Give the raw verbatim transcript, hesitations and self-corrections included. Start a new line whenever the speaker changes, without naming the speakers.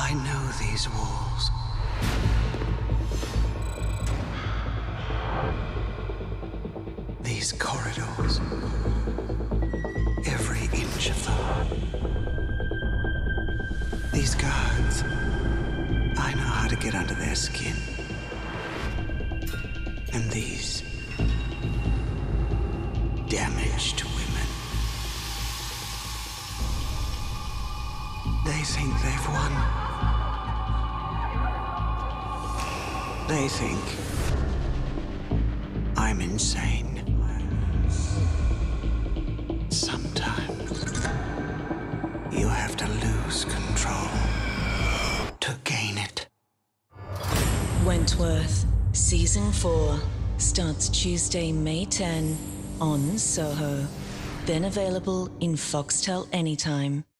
I know these walls. These corridors. Every inch of them. These guards. I know how to get under their skin. And these damaged women. They think they've won. They think I'm insane. Sometimes you have to lose control to gain it.
Wentworth, Season four, starts Tuesday, May tenth on Soho. Then available in Foxtel anytime.